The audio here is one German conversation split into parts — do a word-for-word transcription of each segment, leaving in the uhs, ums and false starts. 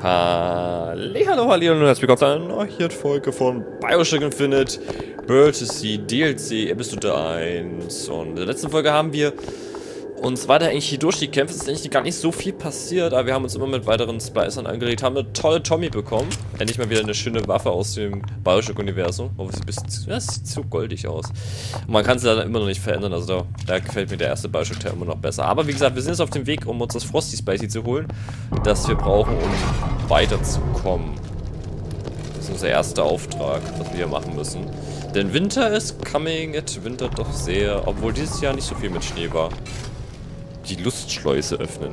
Hallihallo, hallo und herzlich willkommen zu einer neuen Folge von Bioshock Infinite Birdsea D L C Episode eins. Und in der letzten Folge haben wir uns weiter eigentlich hier durchgekämpft. Es ist eigentlich gar nicht so viel passiert, aber wir haben uns immer mit weiteren Splicern angeregt, haben eine tolle Tommy bekommen. Endlich mal wieder eine schöne Waffe aus dem Bioshock-Universum. Oh, sie bisschen, das sieht so goldig aus. Und man kann sie dann immer noch nicht verändern, also da, da gefällt mir der erste Bioshock-Teil immer noch besser. Aber wie gesagt, wir sind jetzt auf dem Weg, um uns das Frosty Spicy zu holen, das wir brauchen, um weiterzukommen. Das ist unser erster Auftrag, was wir hier machen müssen. Denn Winter ist coming, it winter doch sehr, obwohl dieses Jahr nicht so viel mit Schnee war. Die Lustschleuse öffnen.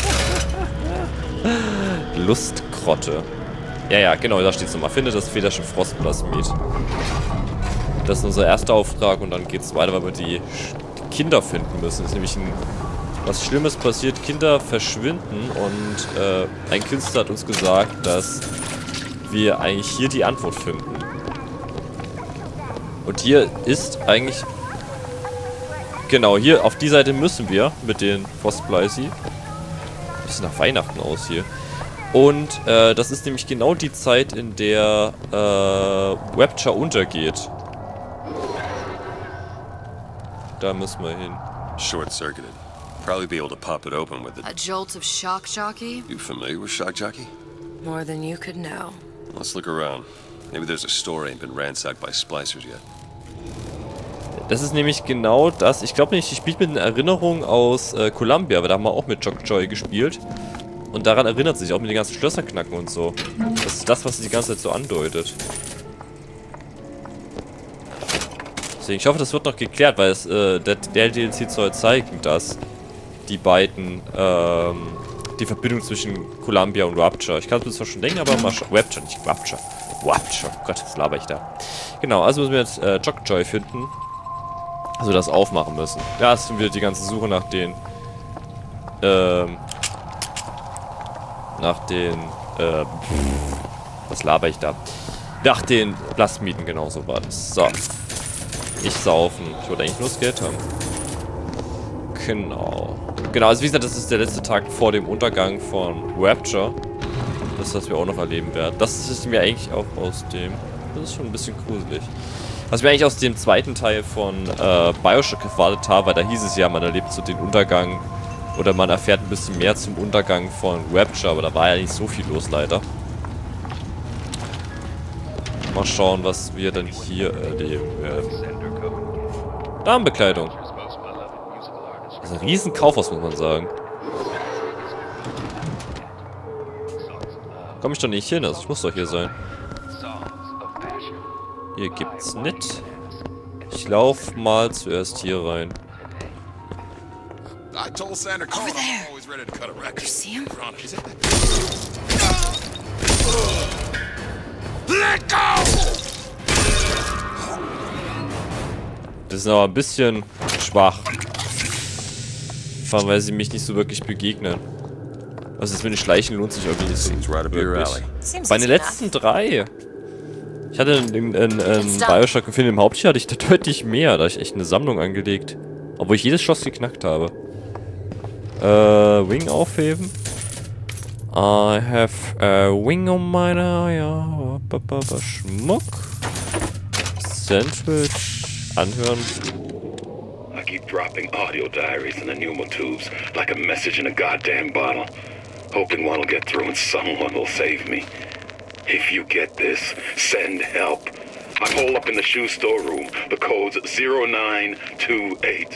Lustkrotte. Ja, ja, genau, da steht es nochmal. Finde das Federchen Frostplasmid. Das ist unser erster Auftrag und dann geht es weiter, weil wir die Kinder finden müssen. Es ist nämlich ein, was Schlimmes passiert. Kinder verschwinden und äh, ein Künstler hat uns gesagt, dass wir eigentlich hier die Antwort finden. Und hier ist eigentlich... Genau, hier auf die Seite müssen wir mit den Frostplasy. Sieht nach Weihnachten aus hier. Und äh, das ist nämlich genau die Zeit, in der äh, Rapture untergeht. Da müssen wir hin. Short-circuited. Probably be able to pop it open with it. A jolt of shock jockey? You familiar with shock jockey? More than you could know. Let's look around. Maybe there's a store ain't been ransacked by splicers yet. Das ist nämlich genau das. Ich glaube nicht, ich spiele mit einer Erinnerung aus äh, Columbia, aber da haben wir auch mit Jockjoy gespielt. Und daran erinnert sich auch mit den ganzen Schlösserknacken und so. Das ist das, was sie die ganze Zeit so andeutet. Deswegen, ich hoffe, das wird noch geklärt, weil es, äh, der, der D L C soll zeigen, dass die beiden, ähm, die Verbindung zwischen Columbia und Rapture. Ich kann es mir zwar schon denken, aber mal schauen. Rapture, nicht Rapture. Rapture. Oh Gott, was laber ich da. Genau, also müssen wir jetzt äh, Jockjoy finden. Also das aufmachen müssen. Da ist wieder die ganze Suche nach den, ähm, nach den, äh, was laber ich da? Nach den Plasmiden, genau so war das. So. Ich saufen. Ich wollte eigentlich nur das Geld haben. Genau. Genau, also wie gesagt, das ist der letzte Tag vor dem Untergang von Rapture. Das, was wir auch noch erleben werden. Das ist mir eigentlich auch aus dem, das ist schon ein bisschen gruselig. Was mir eigentlich aus dem zweiten Teil von äh, Bioshock erwartet habe, weil da hieß es ja, man erlebt so den Untergang oder man erfährt ein bisschen mehr zum Untergang von Rapture, aber da war ja nicht so viel los, leider. Mal schauen, was wir dann hier erleben werden. Damenbekleidung. Das ist ein riesen Kaufhaus, muss man sagen. Komme ich doch nicht hin, also ich muss doch hier sein. Hier gibt's nicht. Ich lauf mal zuerst hier rein. Over there. You see him? Let go! Das ist aber ein bisschen schwach. Vor allem, weil sie mich nicht so wirklich begegnen. Also das mit den Schleichen lohnt sich irgendwie nicht so wirklich. Bei den letzten drei. Ich hatte in, in, in, in Bioshock Infinite im Hauptspiel hatte ich da deutlich mehr. Da habe ich echt eine Sammlung angelegt. Obwohl ich jedes Schloss geknackt habe. Äh, Wing aufheben. I have a wing on meiner, ja, Schmuck. Sandwich. Anhören. I keep dropping audio diaries in the pneumo tubes like a message in a goddamn bottle. Hoping one will get through and someone will save me. If you get this, send help. I'm holed up in the shoe store room. The code's zero nine two eight.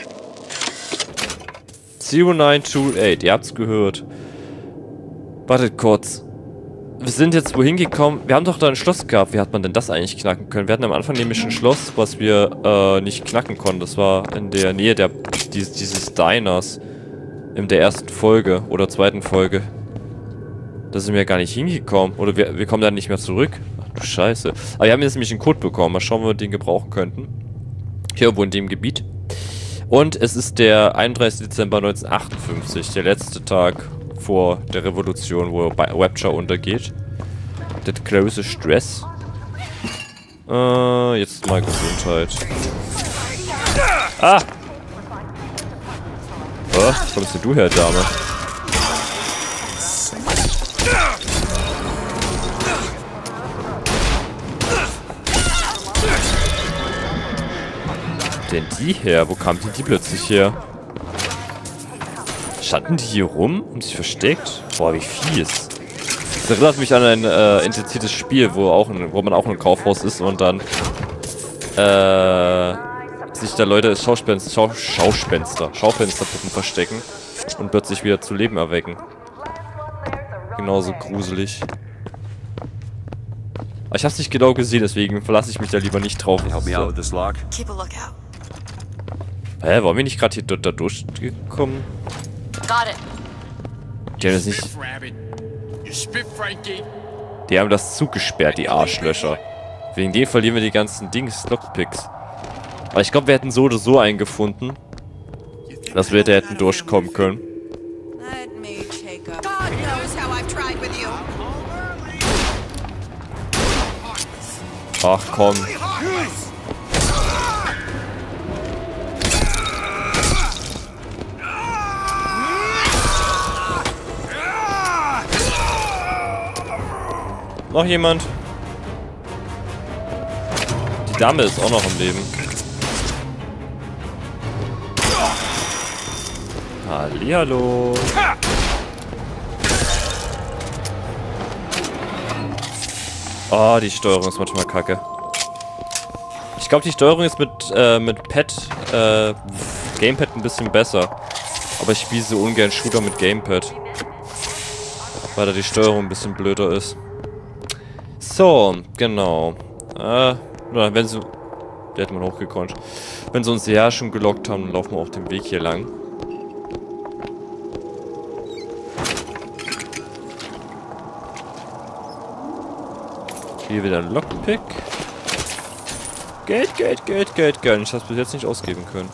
zero nine two eight, ihr habt's gehört. Wartet kurz. Wir sind jetzt wohin gekommen? Wir haben doch da ein Schloss gehabt. Wie hat man denn das eigentlich knacken können? Wir hatten am Anfang nämlich ein Schloss, was wir äh, nicht knacken konnten. Das war in der Nähe der dieses, dieses Diners. In der ersten Folge oder zweiten Folge. Da sind wir gar nicht hingekommen. Oder wir, wir kommen da nicht mehr zurück. Ach du Scheiße. Aber wir haben jetzt nämlich einen Code bekommen. Mal schauen, ob wir den gebrauchen könnten. Hier irgendwo in dem Gebiet. Und es ist der einunddreißigste Dezember neunzehnhundertachtundfünfzig. Der letzte Tag vor der Revolution, wo Rapture untergeht. Der große Stress. Äh, jetzt mal Gesundheit. Ah! Oh, wo kommst denn du her, Dame? denn die her? Wo kamen denn die plötzlich her? Standen die hier rum und sich versteckt? Boah, wie fies. Das erinnert mich an ein äh, intensiviertes Spiel, wo, auch ein, wo man auch in einem Kaufhaus ist und dann äh, sich da Leute als Schauspenster, Schau, Schauspenster, Schaufensterpuppen verstecken und plötzlich wieder zu Leben erwecken. Genauso gruselig. Aber ich hab's nicht genau gesehen, deswegen verlasse ich mich da lieber nicht drauf. Help me out with this lock. Keep a lookout. Hä, waren wir nicht gerade hier da, da durchgekommen? Got it. Die haben das nicht. Die haben das zugesperrt, die Arschlöcher. Wegen denen verlieren wir die ganzen Dings, Lockpicks. Aber ich glaube, wir hätten so oder so einen gefunden, dass wir da hätten durchkommen können. Ach komm. Noch jemand? Die Dame ist auch noch im Leben. Hallihallo. Oh, die Steuerung ist manchmal kacke. Ich glaube, die Steuerung ist mit, äh, mit Pad, äh, Gamepad ein bisschen besser. Aber ich spiele so ungern Shooter mit Gamepad. Weil da die Steuerung ein bisschen blöder ist. So, genau. Äh, wenn sie... Der hätte man hochgekonnt. Wenn sie uns ja schon gelockt haben, dann laufen wir auch den Weg hier lang. Hier wieder ein Lockpick. Geld, Geld, Geld, Geld, Geld. Ich hab's bis jetzt nicht ausgeben können.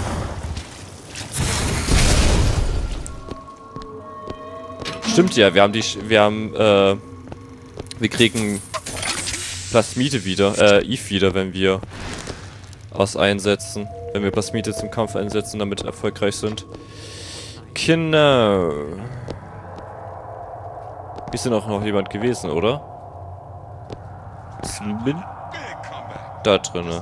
Stimmt ja, wir haben die... Wir haben, äh... Wir kriegen Plasmide wieder, äh, Eve wieder, wenn wir was einsetzen. Wenn wir Plasmide zum Kampf einsetzen, damit erfolgreich sind. Genau. Ist denn auch noch jemand gewesen, oder? Bin da drinne.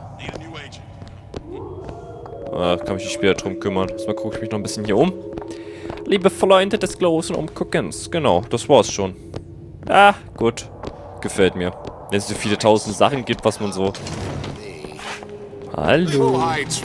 Ah, kann mich nicht später drum kümmern. Mal gucke ich mich noch ein bisschen hier um. Liebe Freunde des großen Umguckens. Genau, das war's schon. Ah, gut. Gefällt mir. Wenn es so viele tausend Sachen gibt, was man so... Hallo.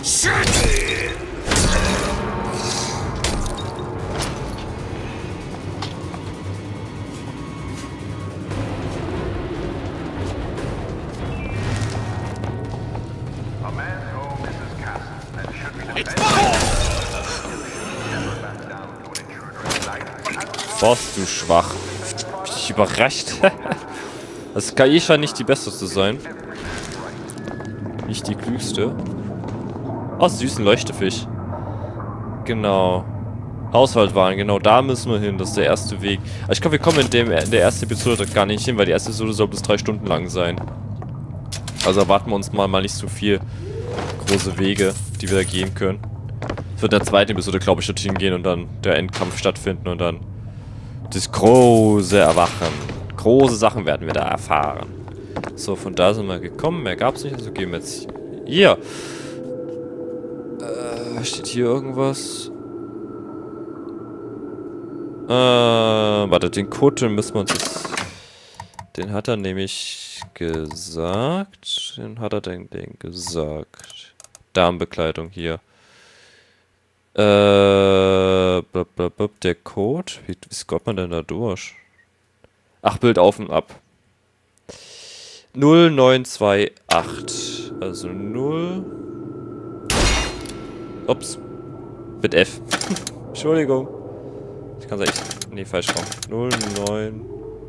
Warst du schwach? Hab ich dich überrascht? Das K I scheint nicht die beste zu sein. Nicht die klügste. Oh, süßen Leuchtefisch. Genau. Haushaltwaren, genau, da müssen wir hin. Das ist der erste Weg. Aber ich glaube, wir kommen in, dem, in der ersten Episode gar nicht hin, weil die erste Episode soll bis drei Stunden lang sein. Also erwarten wir uns mal, mal nicht so viel große Wege, die wir da gehen können. Es wird in der zweiten Episode, glaube ich, dorthin gehen und dann der Endkampf stattfinden und dann das große Erwachen. Große Sachen werden wir da erfahren. So, von da sind wir gekommen. Mehr gab es nicht, also gehen wir jetzt hier. Äh, steht hier irgendwas? Äh, warte, den Code, den müssen wir uns jetzt... Den hat er nämlich gesagt. Den hat er denn, den gesagt. Darmbekleidung hier. Äh, blub, blub, blub, der Code? Wie, wie scrollt man denn da durch? Ach, Bild auf und ab. null neun zwei acht. Also null. Ups. Mit F. Entschuldigung. Ich kann es echt. Nee, falsch rum. null neun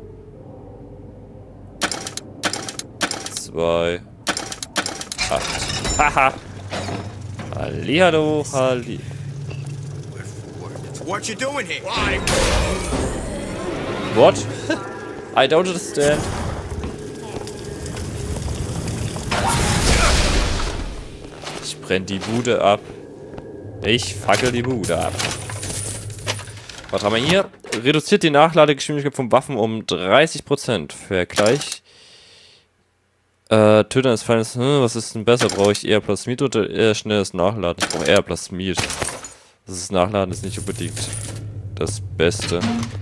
zwei acht. Haha. Hallihallo, Halli. What you doing here? What? I don't understand. Ich brenn die Bude ab. Ich fackel die Bude ab. Was haben wir hier? Reduziert die Nachladegeschwindigkeit von Waffen um dreißig Prozent. Vergleich Äh, Töten des Feindes, hm, was ist denn besser? Brauche ich eher Plasmid oder eher schnelles Nachladen? Ich brauche eher Plasmid. Das ist Nachladen ist nicht unbedingt das Beste.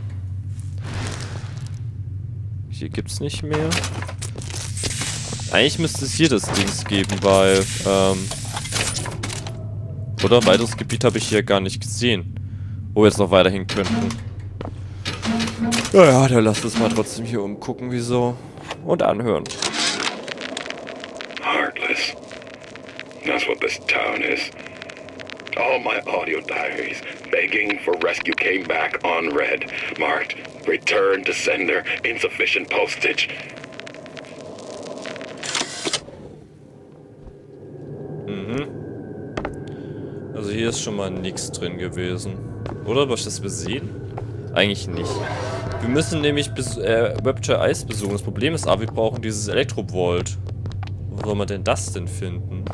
Hier gibt's nicht mehr. Eigentlich müsste es hier das Dings geben, weil, ähm... oder ein weiteres Gebiet habe ich hier gar nicht gesehen, wo wir jetzt noch weiter hin könnten. Ja, ja, dann lasst uns mal trotzdem hier umgucken, wieso. Und anhören. Heartless. That's what this town is. All my audio diaries begging for rescue came back unread, marked return to sender, insufficient postage. Mhm. Also hier ist schon mal nichts drin gewesen. Oder? Was das besehen? Eigentlich nicht. Wir müssen nämlich bis, äh, Rapture Eis besuchen. Das Problem ist aber, wir brauchen dieses Elektrovolt. Wo soll man denn das denn finden?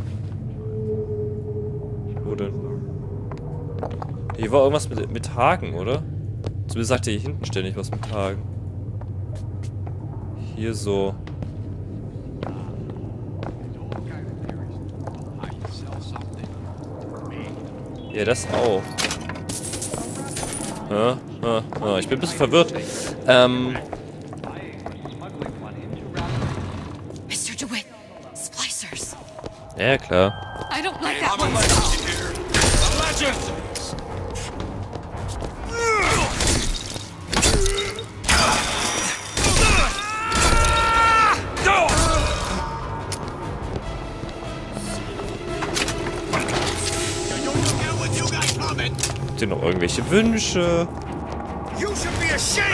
Wo denn? Hier war irgendwas mit, mit Hagen, oder? Zumindest sagt er hier hinten ständig was mit Hagen. Hier so. Ja, das auch. Ja, ja, ja, ich bin ein bisschen verwirrt. Ähm. Mister DeWitt, splicers. Ja, klar. I don't like that one. Habt ihr noch irgendwelche Wünsche? You should be ashamed!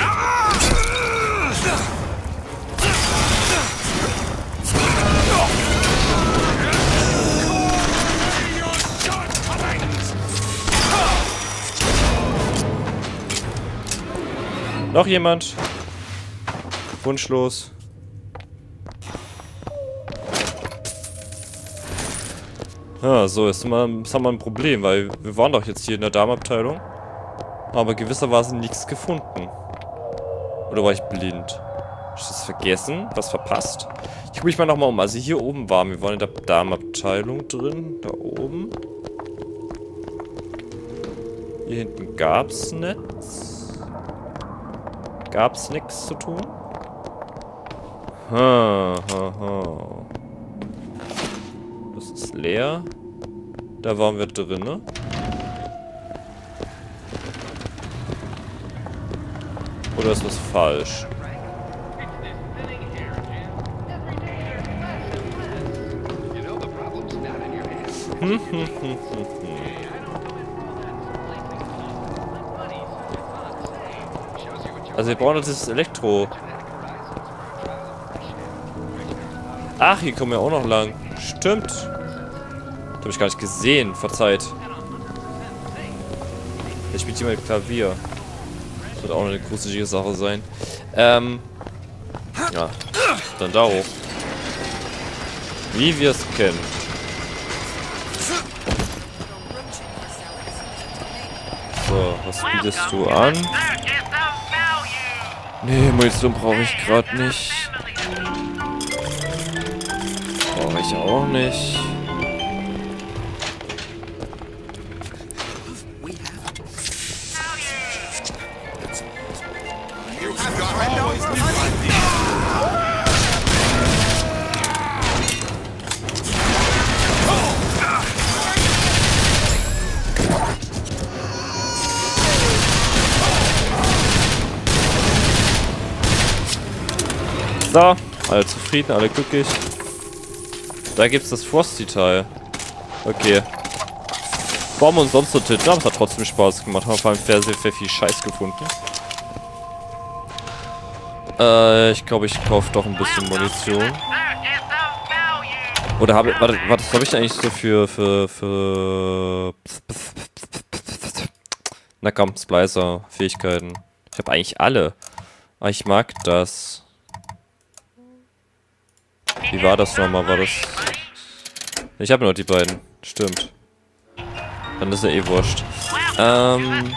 Noch jemand? Wunschlos. Ja, so, jetzt, mal, jetzt haben wir ein Problem, weil wir waren doch jetzt hier in der Damenabteilung. Aber gewisserweise nichts gefunden. Oder war ich blind? Hab ich das vergessen? Was verpasst? Ich gucke mich mal nochmal um. Also hier oben waren wir. Wir waren in der Damenabteilung drin. Da oben. Hier hinten gab's nichts. Gab's nichts zu tun? Ha, ha, ha. Das ist leer. Da waren wir drinne. Oder ist was falsch? Hm, hm, hm, hm, hm. Also wir brauchen das Elektro. Ach, hier kommen wir auch noch lang. Stimmt. Das habe ich gar nicht gesehen. Verzeiht. Der spielt hier mal Klavier. Das wird auch noch eine gruselige Sache sein. Ähm. Ja. Dann da hoch. Wie wir es kennen. So, was bietest du an? Nee, Munition brauche ich gerade nicht. Brauche ich auch nicht. So, alle zufrieden, alle glücklich. Da gibt's das Frosty-Teil. Okay. Warum uns sonst so Titten? Aber es hat trotzdem Spaß gemacht. Haben vor allem sehr, sehr viel Scheiß gefunden. Äh, ich glaube, ich kaufe doch ein bisschen Munition. Oder habe ich. Warte, warte, was habe ich denn eigentlich so für. für. für. Na komm, Splicer-Fähigkeiten. Ich habe eigentlich alle. Aber ich mag das. Wie war das nochmal? War das. Ich habe nur die beiden. Stimmt. Dann ist ja eh wurscht. Ähm.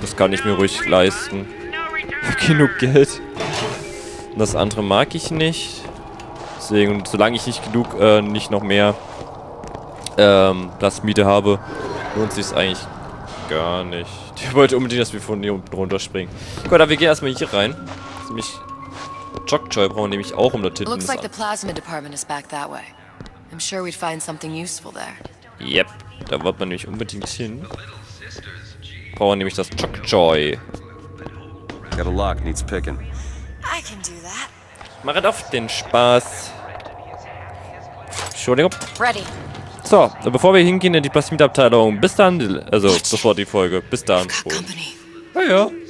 Das kann ich mir ruhig leisten. Ich habe genug Geld. Und das andere mag ich nicht. Deswegen, solange ich nicht genug, äh, nicht noch mehr ähm, Platzmiete habe, lohnt sich es eigentlich gar nicht. Ich wollte unbedingt, dass wir von hier unten runterspringen. Gut, aber wir gehen erstmal hier rein. Das ist nämlich Chokchoi brauchen wir nämlich auch, um dort hinten Looks das like the plasma department is back that way. I'm sure we'd find something useful there. Yep, da wird man nämlich unbedingt hin. Brauchen wir nämlich das Chokchoi. Got a lock, needs picking. I can do that. Machet auf den Spaß. Entschuldigung. Ready. So, bevor wir hingehen in die Plasmitabteilung, bis dann, also das war die Folge, bis dann. Got company. Ja, ja.